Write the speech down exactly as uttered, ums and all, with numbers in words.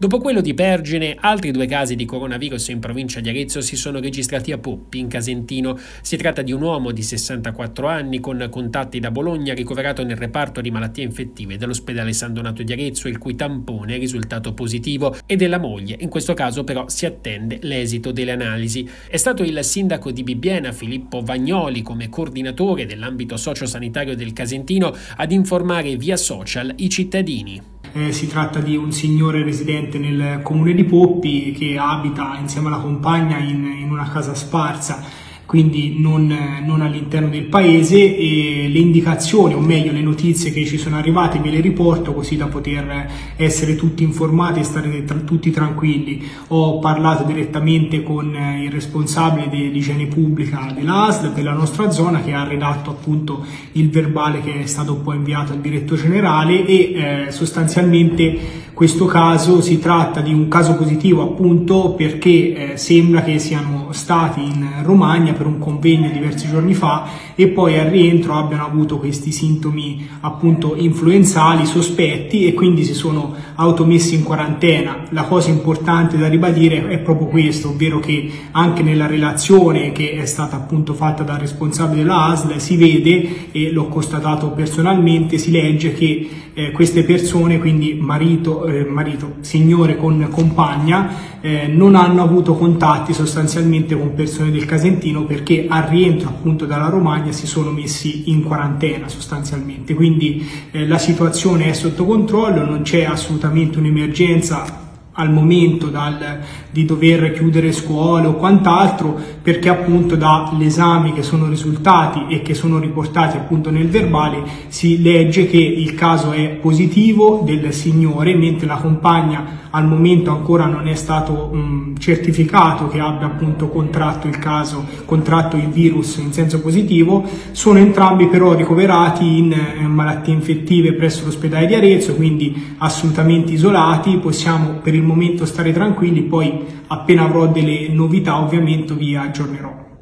Dopo quello di Pergine, altri due casi di coronavirus in provincia di Arezzo si sono registrati a Poppi, in Casentino. Si tratta di un uomo di sessantaquattro anni con contatti da Bologna, ricoverato nel reparto di malattie infettive dell'ospedale San Donato di Arezzo, il cui tampone è risultato positivo, e della moglie. In questo caso però si attende l'esito delle analisi. È stato il sindaco di Bibbiena, Filippo Vagnoli, come coordinatore dell'ambito sociosanitario del Casentino, ad informare via social i cittadini. Eh, si tratta di un signore residente nel comune di Poppi che abita insieme alla compagna in, in una casa sparsa, quindi non, non all'interno del paese, e le indicazioni, o meglio le notizie che ci sono arrivate ve le riporto così da poter essere tutti informati e stare tra, tutti tranquilli. Ho parlato direttamente con il responsabile dell'igiene pubblica dell'A S L della nostra zona, che ha redatto appunto il verbale che è stato poi inviato al direttore generale, e eh, sostanzialmente questo caso si tratta di un caso positivo appunto perché eh, sembra che siano stati in Romagna per un convegno diversi giorni fa e poi al rientro abbiano avuto questi sintomi appunto influenzali sospetti e quindi si sono automessi in quarantena. La cosa importante da ribadire è proprio questo, ovvero che anche nella relazione che è stata appunto fatta dal responsabile della A S L si vede, e l'ho constatato personalmente, si legge che eh, queste persone, quindi marito, eh, marito, signore con compagna, eh, non hanno avuto contatti sostanzialmente con persone del Casentino, perché al rientro appunto dalla Romagna si sono messi in quarantena sostanzialmente. Quindi eh, la situazione è sotto controllo, non c'è assolutamente un'emergenza al momento dal, di dover chiudere scuole o quant'altro, perché appunto dall'esami che sono risultati e che sono riportati appunto nel verbale si legge che il caso è positivo del signore, mentre la compagna al momento ancora non è stato mh, certificato che abbia appunto contratto il caso, contratto il virus in senso positivo. Sono entrambi però ricoverati in eh, malattie infettive presso l'ospedale di Arezzo, quindi assolutamente isolati. Possiamo per il momento stare tranquilli, poi appena avrò delle novità ovviamente vi aggiornerò.